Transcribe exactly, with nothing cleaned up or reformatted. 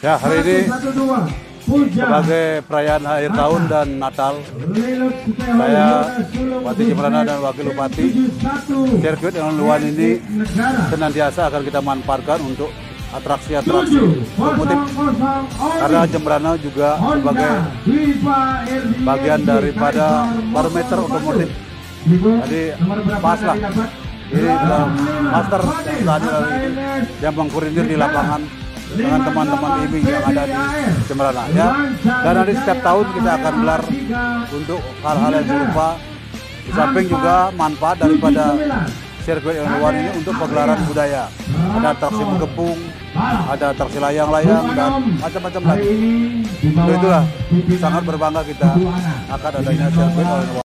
Ya, hari ini sebagai perayaan akhir tahun dan Natal, saya Bupati Jembrana dan Wakil Bupati, sirkuit yang luar ini senantiasa akan kita manfaatkan untuk atraksi-atraksi otomotif, karena Jembrana juga sebagai bagian daripada barometer otomotif. Jadi pas lah, ini adalah master yang tadi yang mengkoordinir di lapangan dengan teman-teman I M I yang ada di Jembrana, ya. Dan nanti setiap tahun kita akan gelar untuk hal-hal yang serupa. Di samping juga manfaat daripada sirkuit yang luar ini untuk pegelaran budaya. Ada atraksi mengepung, ada atraksi layang-layang, dan macam-macam lagi. Itulah sangat berbangga kita akan adanya sirkuit yang luar.